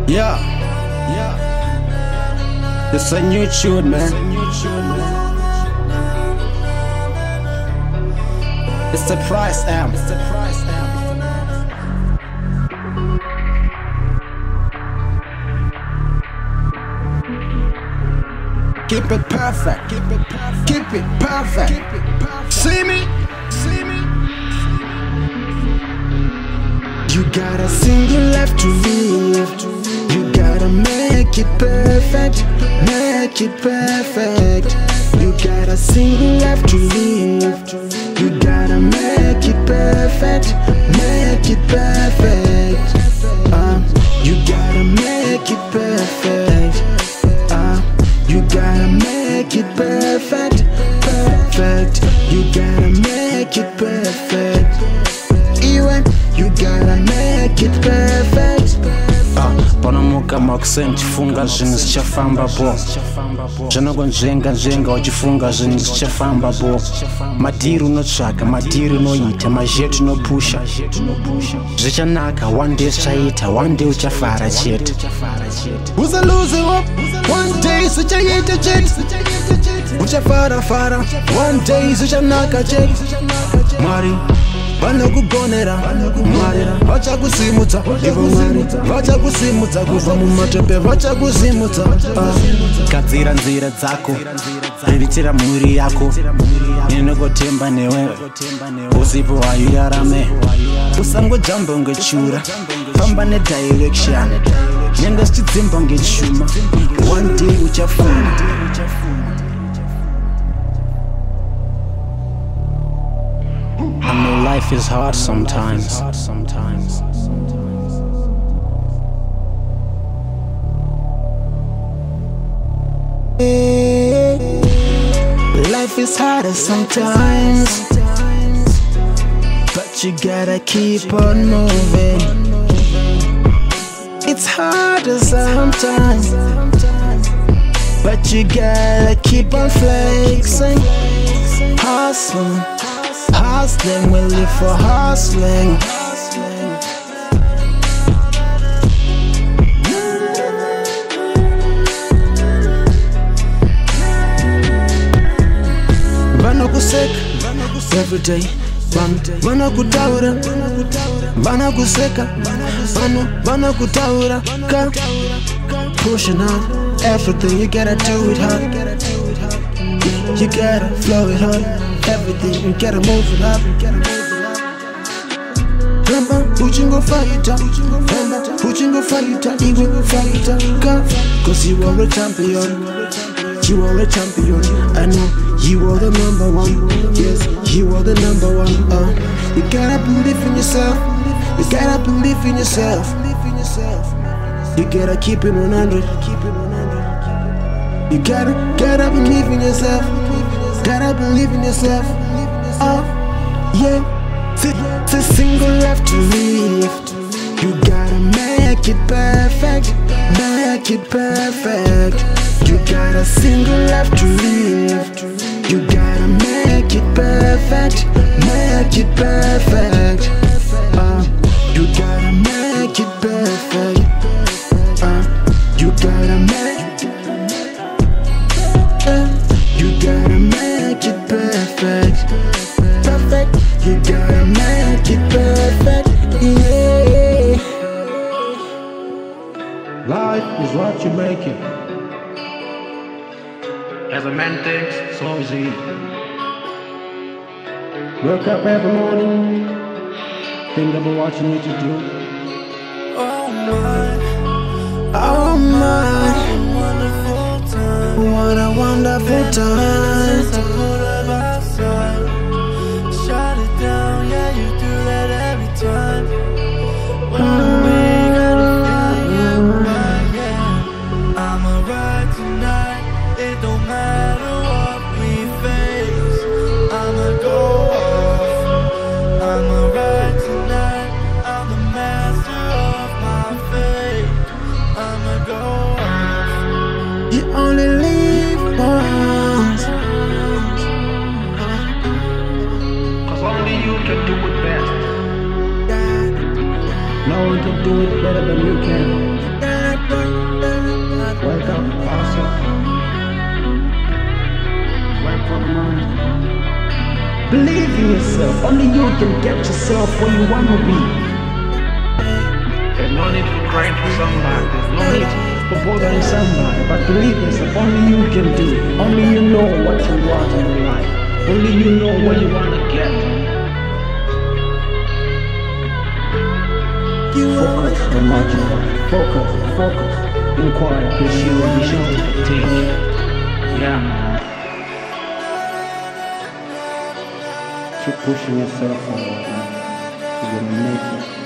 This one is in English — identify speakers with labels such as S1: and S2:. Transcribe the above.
S1: Yeah, it's a new tune, man. It's the price amp. Keep it perfect. Keep it perfect. See me? You got a single life to live. You gotta make it perfect. Make it perfect. You got a single life to live. You gotta make it perfect. Make it perfect. You gotta make it perfect. You gotta make it perfect. Perfect. You gotta make it perfect. Even you gotta make it perfect.
S2: Bona mukama kusendifunga zvinhu zvichafamba bo zvinongonzvenga uchifunga zvinhu zvichafamba bo madhiri unotsvaga madhiri unoita mazhetu unopusha zvichanaka one day zvichaita one day uchafara chete
S1: Uza losing up one day zvichaita chete uchafara one day zvichanaka chete Mwari vanokugonera vachakusimudza ivo Mwari vachakusimudza kubva mumatope vachakusimudza
S2: gadzira nzira dzako riritira mhuri yako inokotemba newe usipo hairarame usangojamba ngechura famba nedirection nyange zvichidzimba ngechuma one day uchafunda I know life is hard sometimes.
S1: Life is harder sometimes, but you gotta keep on moving. It's harder sometimes, but you gotta keep on flexing. Hustling, we live for hustling. Vanakuseka every day. Vanakutaura, vanakuseka, vanakutaura. Pushing on everything, you gotta do it hard. You gotta flow it hard. Everything, you gotta move it up. Remember, uchingo fighter. Uchingo fighter, iwe fighter. Cause you are a champion. You are a champion. I know you are the number one. Yes, you are the number one. You gotta believe in yourself. You gotta believe in yourself. You gotta keep it 100. You gotta believe in yourself. Gotta believe in yourself. Yeah. It's a single life to live. You gotta make it perfect. Make it perfect. You got a single life to live. You gotta make it perfect. Make it perfect. You gotta make it perfect. You gotta make You gotta make it perfect. Perfect. You gotta make it perfect. Yeah.
S3: Life is what you make it. As a man thinks, so is he. Wake up every morning, think about what you need to do.
S1: Oh my, what a wonderful time.
S4: Shut it down, yeah, you do that every time. When we gotta feel yeah. I'm alright tonight, it don't matter what we face. I'ma go off, I'm alright tonight. I'm the master of my fate. I'ma go off.
S1: You only live once.
S3: Cause only you can do it best. No one can do it better than you can.
S2: Believe in yourself. Only you can get yourself where you want to be. There's no need for crying for somebody. There's no need for bothering somebody. But believe in yourself. Only you can do it. Only you know what you want in life. Only you know where you want to get. Focus on marching. Focus. Inquire. Be sure to take. Yeah. Keep pushing yourself forward, man. You're gonna make it.